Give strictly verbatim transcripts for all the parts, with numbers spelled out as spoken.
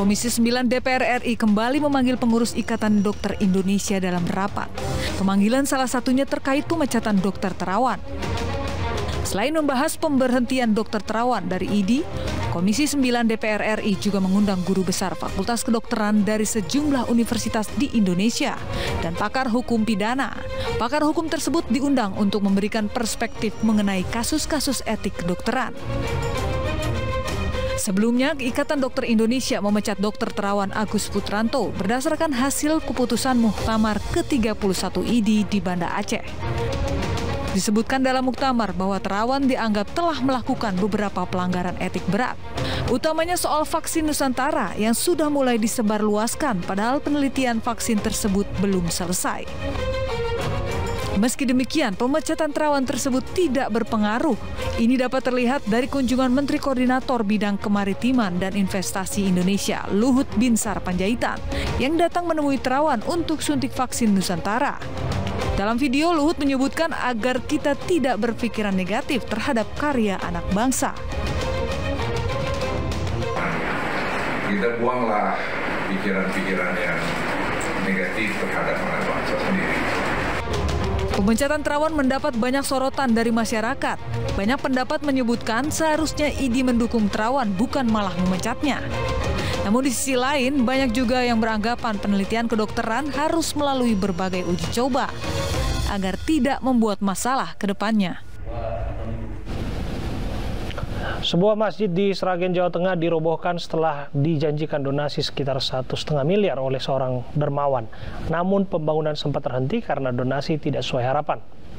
Komisi sembilan D P R R I kembali memanggil pengurus Ikatan Dokter Indonesia dalam rapat. Pemanggilan salah satunya terkait pemecatan Dokter Terawan. Selain membahas pemberhentian Dokter Terawan dari I D I, Komisi sembilan D P R R I juga mengundang guru besar Fakultas Kedokteran dari sejumlah universitas di Indonesia dan pakar hukum pidana. Pakar hukum tersebut diundang untuk memberikan perspektif mengenai kasus-kasus etik kedokteran. Sebelumnya, Ikatan Dokter Indonesia memecat Dokter Terawan Agus Putranto berdasarkan hasil keputusan Muktamar ke tiga puluh satu I D I di Banda Aceh. Disebutkan dalam muktamar bahwa Terawan dianggap telah melakukan beberapa pelanggaran etik berat, utamanya soal vaksin Nusantara yang sudah mulai disebarluaskan padahal penelitian vaksin tersebut belum selesai. Meski demikian, pemecatan Terawan tersebut tidak berpengaruh. Ini dapat terlihat dari kunjungan Menteri Koordinator Bidang Kemaritiman dan Investasi Indonesia, Luhut Binsar Panjaitan, yang datang menemui Terawan untuk suntik vaksin Nusantara. Dalam video, Luhut menyebutkan agar kita tidak berpikiran negatif terhadap karya anak bangsa. Kita buanglah pikiran-pikiran yang negatif terhadap anak bangsa sendiri. Pemecatan Terawan mendapat banyak sorotan dari masyarakat. Banyak pendapat menyebutkan seharusnya I D I mendukung Terawan, bukan malah memecatnya. Namun di sisi lain, banyak juga yang beranggapan penelitian kedokteran harus melalui berbagai uji coba agar tidak membuat masalah ke depannya. Sebuah masjid di Sragen, Jawa Tengah dirobohkan setelah dijanjikan donasi sekitar satu setengah miliar oleh seorang dermawan. Namun pembangunan sempat terhenti karena donasi tidak sesuai harapan.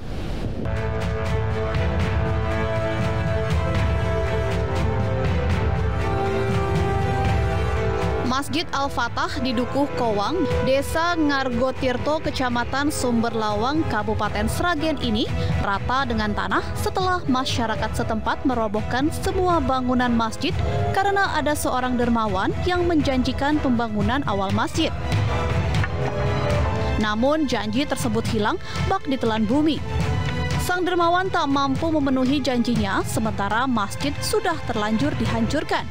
Masjid Al-Fatah di Dukuh Kowang, Desa Ngargotirto, Kecamatan Sumberlawang, Kabupaten Sragen ini rata dengan tanah setelah masyarakat setempat merobohkan semua bangunan masjid karena ada seorang dermawan yang menjanjikan pembangunan awal masjid. Namun janji tersebut hilang bak ditelan bumi. Sang dermawan tak mampu memenuhi janjinya sementara masjid sudah terlanjur dihancurkan.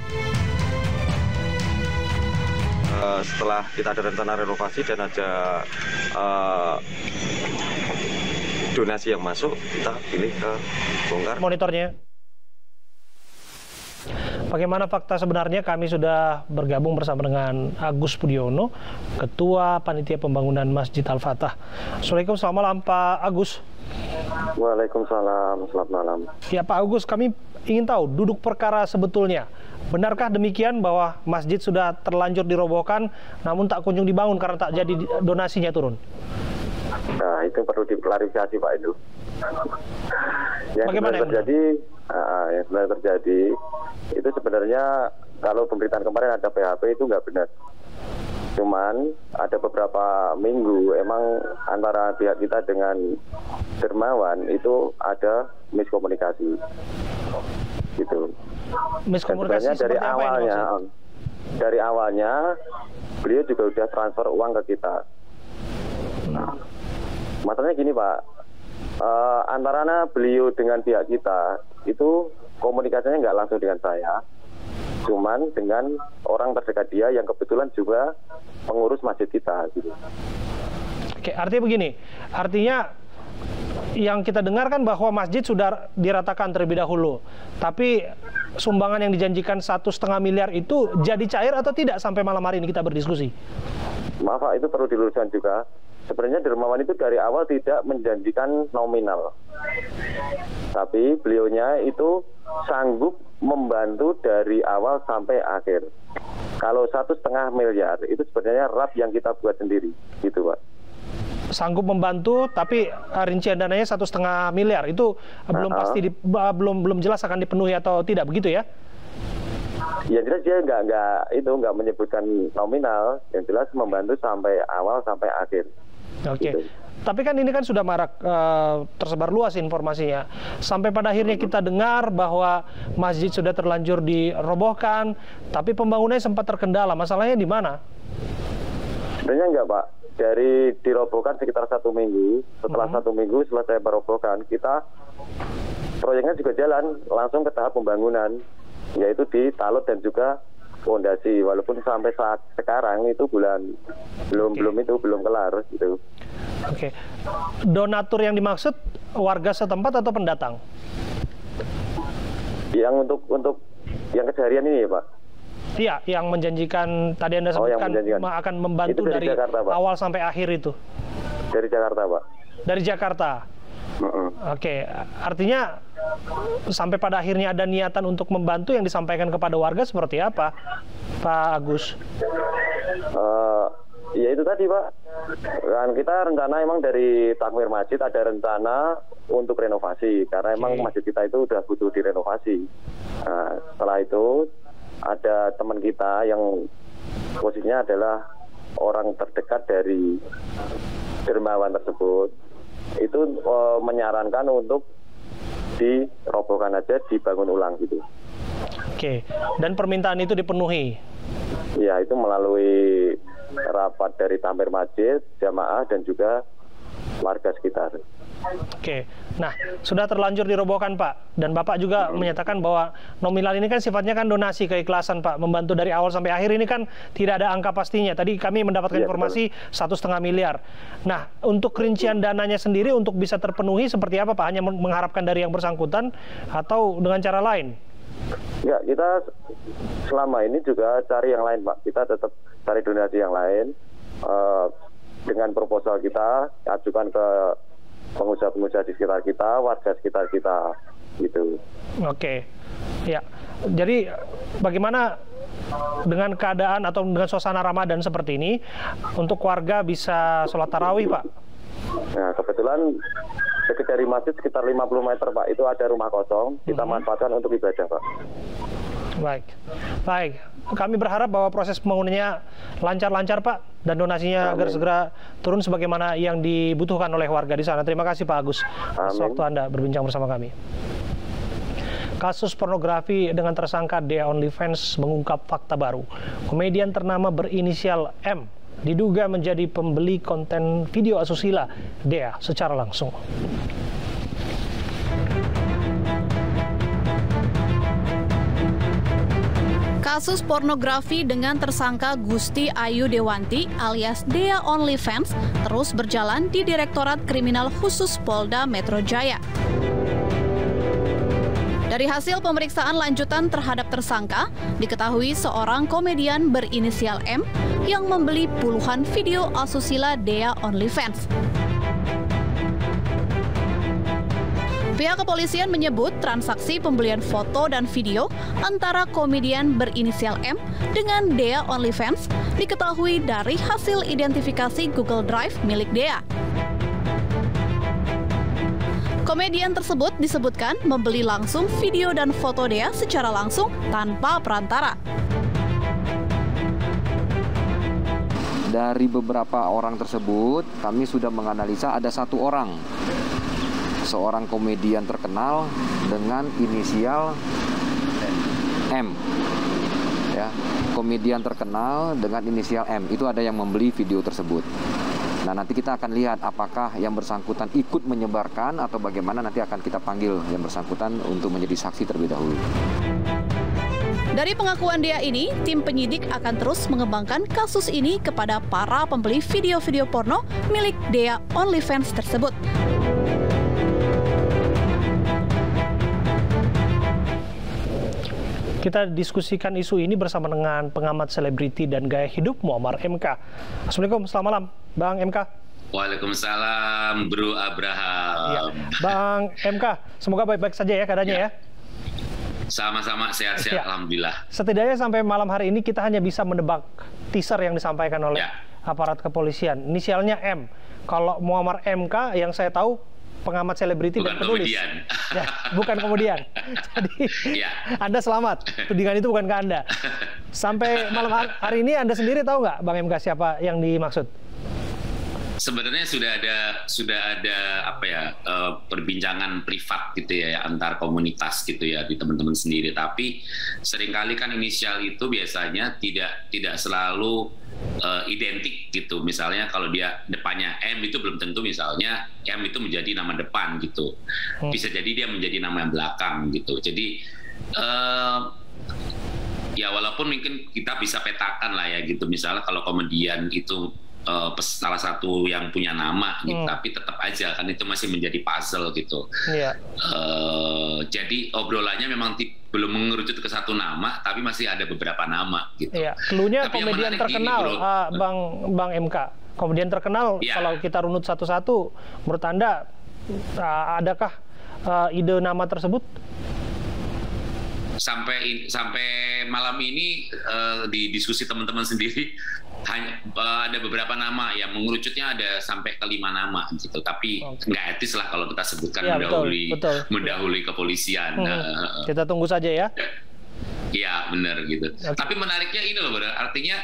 Setelah kita ada rencana renovasi dan ada uh, donasi yang masuk, kita pilih ke bongkar. Monitornya. Bagaimana fakta sebenarnya? Kami sudah bergabung bersama dengan Agus Pudiono, Ketua Panitia Pembangunan Masjid Al-Fatah. Assalamualaikum, selamat malam Pak Agus. Waalaikumsalam, selamat malam. Ya Pak Agus, kami ingin tahu duduk perkara sebetulnya. Benarkah demikian bahwa masjid sudah terlanjur dirobohkan namun tak kunjung dibangun karena tak jadi donasinya turun? Nah, itu perlu diklarifikasi Pak Edu. Yang Bagaimana sebenarnya terjadi, uh, yang sebenarnya terjadi itu sebenarnya kalau pemberitaan kemarin ada P H P itu nggak benar. Cuman ada beberapa minggu emang antara pihak kita dengan dermawan itu ada miskomunikasi, gitu. Miskomunikasi dari seperti apa awalnya, ini, dari awalnya beliau juga udah transfer uang ke kita. Nah, masalahnya gini Pak, uh, antaranya beliau dengan pihak kita itu komunikasinya nggak langsung dengan saya, cuman dengan orang terdekat dia yang kebetulan juga pengurus masjid kita. Gitu. Oke, artinya begini, artinya yang kita dengarkan bahwa masjid sudah diratakan terlebih dahulu, tapi sumbangan yang dijanjikan satu setengah miliar itu jadi cair atau tidak sampai malam hari ini kita berdiskusi? Maaf Pak, itu perlu diluruskan juga. Sebenarnya dermawan itu dari awal tidak menjanjikan nominal, tapi beliaunya itu sanggup membantu dari awal sampai akhir. Kalau satu setengah miliar itu sebenarnya R A P yang kita buat sendiri, gitu Pak. Sanggup membantu, tapi uh, rincian dananya satu setengah miliar itu uh, belum uh -uh. pasti di, uh, belum belum jelas akan dipenuhi atau tidak, begitu ya? Ya jelas dia nggak nggak itu nggak menyebutkan nominal, yang jelas membantu sampai awal sampai akhir. Oke. Gitu. Tapi kan ini kan sudah marak uh, tersebar luas informasinya. Sampai pada akhirnya kita dengar bahwa masjid sudah terlanjur dirobohkan, tapi pembangunannya sempat terkendala. Masalahnya di mana? Sebenarnya enggak Pak. Dari dirobohkan sekitar satu minggu, setelah hmm. satu minggu selesai merobohkan, kita proyeknya juga jalan langsung ke tahap pembangunan, yaitu di Talot dan juga fondasi, walaupun sampai saat sekarang itu bulan belum Oke. belum itu belum kelar gitu. Oke. Donatur yang dimaksud warga setempat atau pendatang? Yang untuk untuk yang kejadian ini ya Pak. Iya, yang menjanjikan tadi Anda Oh, yang sebutkan menjanjikan. akan membantu Itu dari dari Jakarta, Pak. awal sampai akhir itu. Dari Jakarta Pak. Dari Jakarta. Mm-mm. Oke, artinya sampai pada akhirnya ada niatan untuk membantu yang disampaikan kepada warga seperti apa, Pak Agus? Uh, ya itu tadi Pak, kan kita rencana emang dari takmir masjid ada rencana untuk renovasi karena emang Oke. masjid kita itu udah butuh direnovasi. Nah, setelah itu ada teman kita yang posisinya adalah orang terdekat dari dermawan tersebut itu uh, menyarankan untuk dirobohkan aja, dibangun ulang gitu. Oke, dan permintaan itu dipenuhi. Ya, itu melalui rapat dari takmir masjid, jamaah, dan juga warga sekitar. Oke, nah sudah terlanjur dirobohkan Pak, dan Bapak juga hmm. menyatakan bahwa nominal ini kan sifatnya kan donasi keikhlasan Pak, membantu dari awal sampai akhir ini kan tidak ada angka pastinya. Tadi kami mendapatkan ya, informasi satu setengah miliar. Nah, untuk rincian dananya sendiri untuk bisa terpenuhi seperti apa Pak? Hanya mengharapkan dari yang bersangkutan atau dengan cara lain? Ya, kita selama ini juga cari yang lain Pak. Kita tetap cari donasi yang lain uh, dengan proposal kita ajukan ke pengusaha-pengusaha di sekitar kita, warga sekitar kita, gitu. Oke, ya. Jadi bagaimana dengan keadaan atau dengan suasana Ramadan seperti ini untuk warga bisa sholat tarawih, Pak? Nah, kebetulan dekat dari masjid sekitar lima puluh meter, Pak. Itu ada rumah kosong, kita Hmm. manfaatkan untuk ibadah, Pak. Baik, baik. Kami berharap bahwa proses pembangunannya lancar-lancar, Pak, dan donasinya Amin. agar segera turun sebagaimana yang dibutuhkan oleh warga di sana. Terima kasih, Pak Agus, atas Amin. waktu Anda berbincang bersama kami. Kasus pornografi dengan tersangka Dea OnlyFans mengungkap fakta baru. Komedian ternama berinisial M diduga menjadi pembeli konten video asusila Dea secara langsung. Kasus pornografi dengan tersangka Gusti Ayu Dewanti alias Dea OnlyFans terus berjalan di Direktorat Kriminal Khusus Polda Metro Jaya. Dari hasil pemeriksaan lanjutan terhadap tersangka, diketahui seorang komedian berinisial M yang membeli puluhan video asusila Dea OnlyFans. Pihak kepolisian menyebut transaksi pembelian foto dan video antara komedian berinisial M dengan Dea OnlyFans diketahui dari hasil identifikasi Google Drive milik Dea. Komedian tersebut disebutkan membeli langsung video dan foto Dea secara langsung tanpa perantara. Dari beberapa orang tersebut, kami sudah menganalisa ada satu orang seorang komedian terkenal dengan inisial M, ya, komedian terkenal dengan inisial M itu ada yang membeli video tersebut. Nah, nanti kita akan lihat apakah yang bersangkutan ikut menyebarkan atau bagaimana, nanti akan kita panggil yang bersangkutan untuk menjadi saksi terlebih dahulu. Dari pengakuan Dea ini, tim penyidik akan terus mengembangkan kasus ini kepada para pembeli video-video porno milik Dea OnlyFans tersebut. Kita diskusikan isu ini bersama dengan pengamat selebriti dan gaya hidup Muammar M K. Assalamualaikum, selamat malam, Bang M K. Waalaikumsalam, Bro Abraham. Ya. Bang M K, semoga baik-baik saja ya keadaannya ya. Ya. Sama-sama sehat-sehat, Ya. Alhamdulillah. Setidaknya sampai malam hari ini kita hanya bisa menebak teaser yang disampaikan oleh Ya. aparat kepolisian. Inisialnya M. Kalau Muammar M K yang saya tahu pengamat selebriti dan Bukan penulis. komedian. Ya, bukan komedian. Jadi Ya. Anda selamat. Tudingan itu bukan ke Anda. Sampai malam hari ini Anda sendiri tahu nggak, Bang M K, siapa yang dimaksud? Sebenarnya sudah ada sudah ada apa ya uh, perbincangan privat gitu ya antar komunitas gitu ya di teman-teman sendiri. Tapi seringkali kan inisial itu biasanya tidak tidak selalu uh, identik gitu. Misalnya kalau dia depannya M itu belum tentu misalnya M itu menjadi nama depan gitu. Bisa jadi dia menjadi nama yang belakang gitu. Jadi uh, ya walaupun mungkin kita bisa petakan lah ya gitu, misalnya kalau komedian itu uh, salah satu yang punya nama gitu, hmm. tapi tetap aja kan itu masih menjadi puzzle gitu. Yeah. Uh, jadi obrolannya memang belum mengerucut ke satu nama, tapi masih ada beberapa nama gitu. Iya, cluenya komedian terkenal, gini, uh, Bang Bang M K. Komedian terkenal, ya. Kalau kita runut satu-satu, menurut Anda uh, adakah uh, ide nama tersebut? Sampai sampai malam ini uh, di diskusi teman-teman sendiri hanya uh, ada beberapa nama yang mengerucutnya ada sampai ke lima nama gitu, tapi okay. nggak etis lah kalau kita sebutkan ya, mendahului betul, betul. mendahului kepolisian. Hmm. Uh, kita tunggu saja ya. Ya benar gitu. Okay. Tapi menariknya ini loh, artinya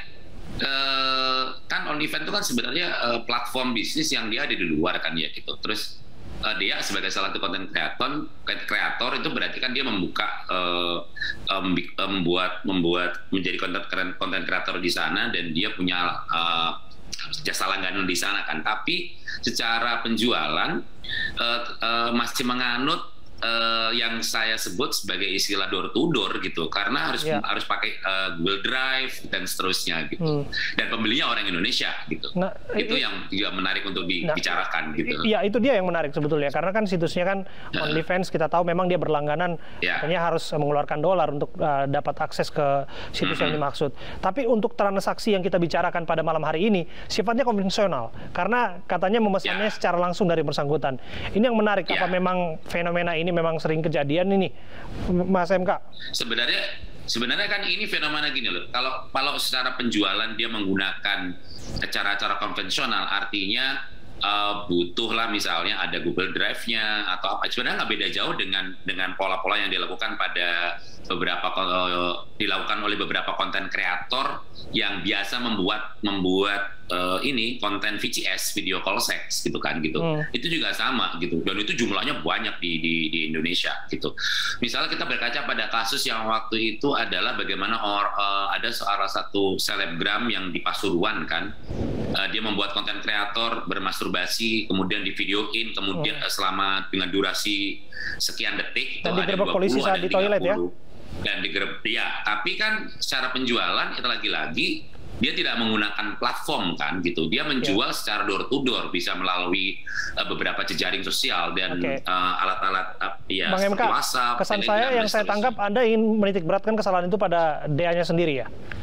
uh, kan OnlyFans itu kan sebenarnya uh, platform bisnis yang dia ada di luar kan ya gitu. Terus Uh, dia sebagai salah satu konten kreator, kreator itu berarti kan dia membuka, uh, um, membuat, membuat menjadi konten konten kreator di sana dan dia punya uh, jasa langganan di sana kan. Tapi secara penjualan uh, uh, masih menganut Uh, yang saya sebut sebagai istilah door to door gitu, karena harus yeah. harus pakai uh, Google Drive dan seterusnya gitu, hmm. dan pembelinya orang Indonesia gitu. Nah, itu yang juga menarik untuk dibicarakan nah, gitu. Iya, itu dia yang menarik sebetulnya, karena kan situsnya kan uh, OnlyFans kita tahu memang dia berlangganan, yeah. katanya harus mengeluarkan dolar untuk uh, dapat akses ke situs mm-hmm. yang dimaksud. Tapi untuk transaksi yang kita bicarakan pada malam hari ini sifatnya konvensional, karena katanya memesannya yeah. secara langsung dari bersangkutan. Ini yang menarik, yeah. apa memang fenomena ini memang sering kejadian ini, Mas M K? Sebenarnya, sebenarnya kan ini fenomena gini loh. Kalau kalau secara penjualan dia menggunakan cara-cara konvensional, artinya uh, butuh lah misalnya ada Google Drive-nya atau apa. Sebenarnya nggak beda jauh dengan dengan pola-pola yang dilakukan pada beberapa uh, dilakukan oleh beberapa konten kreator yang biasa membuat membuat uh, ini konten V C S, video call sex gitu kan gitu. Hmm. Itu juga sama gitu. Dan itu jumlahnya banyak di di di Indonesia gitu. Misalnya kita berkaca pada kasus yang waktu itu adalah bagaimana or, uh, ada salah satu selebgram yang di Pasuruan kan. Uh, dia membuat konten kreator bermasturbasi, kemudian di videoin, kemudian hmm. selama dengan durasi sekian detik. Dan digerebek polisi saat di toilet ya? Dan digerebek, ya. Tapi kan secara penjualan itu lagi-lagi dia tidak menggunakan platform kan gitu. Dia menjual yeah. secara door to door, bisa melalui uh, beberapa jejaring sosial dan okay. uh, alat-alat uh, ya Bang M K, WhatsApp. Kesan saya yang saya tangkap Anda ingin menitik beratkan kesalahan itu pada D A-nya sendiri ya?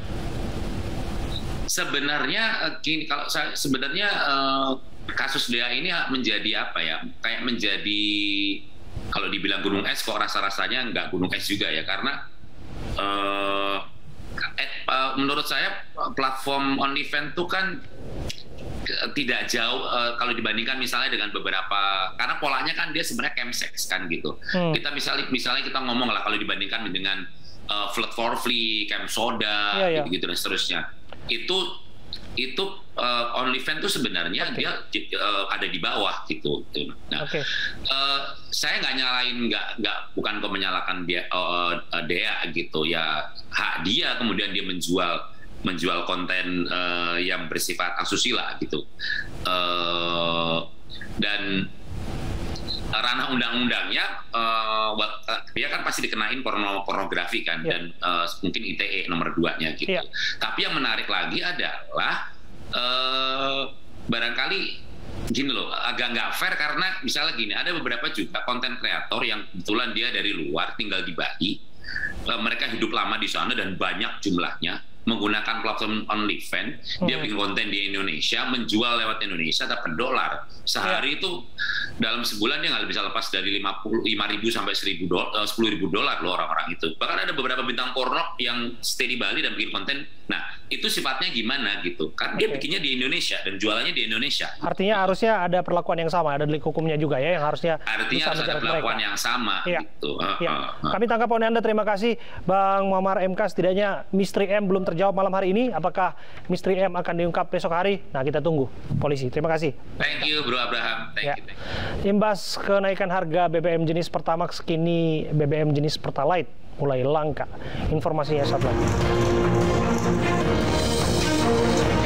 Sebenarnya gini, kalau saya sebenarnya uh, kasus D A ini menjadi apa ya? Kayak menjadi, kalau dibilang gunung es kok rasa-rasanya nggak gunung es juga ya, karena uh, eh, uh, menurut saya platform OnlyFans itu kan tidak jauh uh, kalau dibandingkan misalnya dengan beberapa, karena polanya kan dia sebenarnya chemsex kan gitu. Hmm. Kita misalnya misalnya kita ngomong lah kalau dibandingkan dengan uh, Flirt for Free, Camp Soda, yeah, gitu-gitu yeah. dan seterusnya. Itu itu uh, OnlyFans itu sebenarnya okay. dia uh, ada di bawah gitu. Nah, okay. uh, saya nggak nyalain, nggak nggak bukan kok menyalahkan dia uh, uh, Dea gitu ya, hak dia kemudian dia menjual menjual konten uh, yang bersifat asusila gitu, uh, dan ranah undang-undangnya uh, dia kan pasti dikenain porno pornografi kan yeah. dan uh, mungkin I T E nomor duanya gitu. Yeah. Tapi yang menarik lagi adalah uh, barangkali gini loh, agak nggak fair karena misalnya gini, ada beberapa juga konten kreator yang kebetulan dia dari luar tinggal di Bali, uh, mereka hidup lama di sana dan banyak jumlahnya, menggunakan platform OnlyFans, hmm. dia bikin konten di Indonesia, menjual lewat Indonesia dapat dolar. Sehari yeah. itu dalam sebulan dia nggak bisa lepas dari lima ribu sampai sepuluh ribu dolar loh orang-orang itu. Bahkan ada beberapa bintang porno yang stay di Bali dan bikin konten. Nah, itu sifatnya gimana gitu. Kan dia okay. bikinnya di Indonesia dan jualannya di Indonesia. Artinya harusnya ada perlakuan yang sama, ada delik hukumnya juga ya yang harusnya Artinya harus ada perlakuan mereka. yang sama yeah. gitu. Uh, yeah. uh, uh. Kami tangkap poin Anda, terima kasih Bang Muammar M K. Setidaknya misteri M belum terjawab malam hari ini. Apakah misteri M akan diungkap besok hari? Nah, kita tunggu polisi. Terima kasih. Thank you Bro Abraham. Thank ya. you. Thank you. Imbas kenaikan harga B B M jenis Pertamax, kini B B M jenis Pertalite mulai langka. Informasinya satu lagi.